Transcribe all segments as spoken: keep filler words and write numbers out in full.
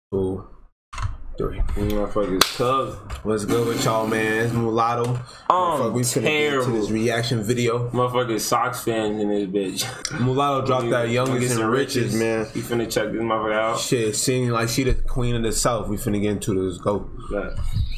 Two, three. Motherfuckers cooked. What's good with y'all, man? It's Mulatto. Um, we finna terrible. get to this reaction video. Motherfuckers Sox fans in this bitch. Mulatto dropped that youngest and richest, man. You finna check this motherfucker out. Shit, seeming like she the queen of the South. We finna get into this. Go. Yeah.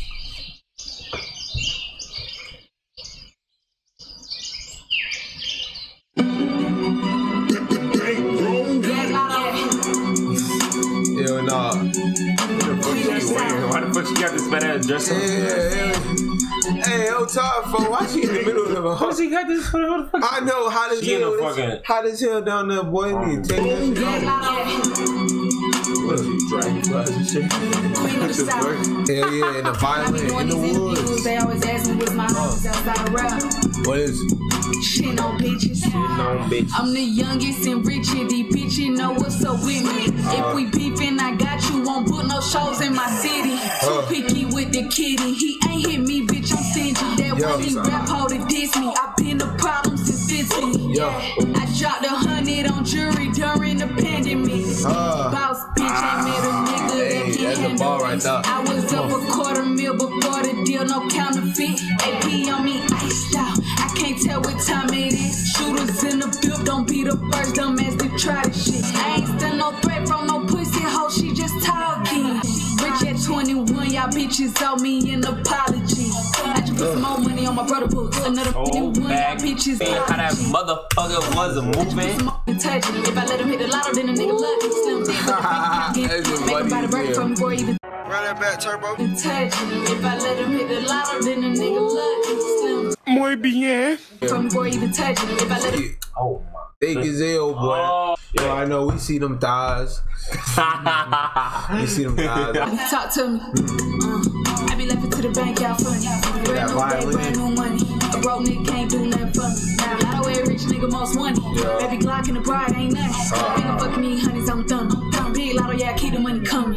Hell nah. Why the fuck she got this fat ass dress on? Yeah, yeah. Hey, yo, Todd, for why she in the middle of the Why she got this? What the fuck? I know, hot as She in hell. the fucking- Hot as hell down there, boy. Um, need to take that shit off. What is he, dragon flies and shit? Hell yeah, in the violin, in the woods. They always ask me what's my house outside of rap. What is it? Shit on bitches. Shit on bitches. I'm the youngest and richest. These bitches know what's up with me. Uh, if we beefing, I got you. Won't put no shows in my city. Too uh, picky with the kitty. He ain't hit me, bitch. I'm stingy. That yo, one he rap hoe to diss me. I been the problem since fifteen. Yo. I dropped a hundred on jury during the pandemic. Uh, Boss bitch ain't met a nigga hey, that can that's the handle ball right it. there. I was up a quarter mil before the deal, no counterfeit. A P on me, iced out. I can't tell what time it is. Shooters in the build, don't be the first dumbass to try this shit. I ain't still no threat from no pussy hoe, she just talking. Rich at twenty-one, y'all bitches owe me an apology. I just put some more money on my brother book. Another Oh, fifty-one, y'all bitches how that motherfucker was a moving. If I let him hit the lotto, then a nigga lucky. Slim thick, That's just make him buy the funny burger as from me before he even Run that back, turbo. touch me. If I let him hit the lotto, then a nigga lucky. Slim Muy bien. from me before he even touch me. If I let him Oh Thick as hell, boy. Oh, Yo, I know, we see them thighs. We see them thighs. talk to me. Uh, I be left it to the bank, y'all funny. Brand new day, brand new money. A broke nigga can't do nothing for me. Now, I know every rich nigga most money. Yeah. Baby Glock and the bride ain't nothing. Uh, ain't no fucking me, honeys, I'm done. I'm big lotto, yeah, I keep the money coming.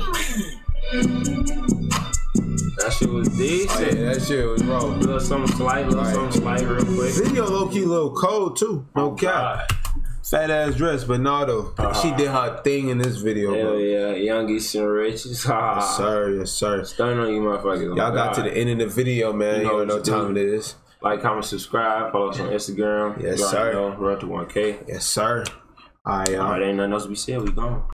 that shit was decent. Oh, yeah, that shit was raw. Little something slight, little Right. something slight, real quick. Video low key, little cold too. No cap. Fat ass dress, but nah though. Uh-huh. She did her thing in this video, Hell bro. yeah, youngest and richest. Yes, sir. Yes, sir. Stunning on you motherfuckers. Y'all got to the end of the video, man. You know You know what what to time do. it is. Like, comment, subscribe, follow us on Instagram. Yes, You already sir. know, Run to one K. Yes, sir. All right, y'all. Alright, ain't nothing else to be said. We gone.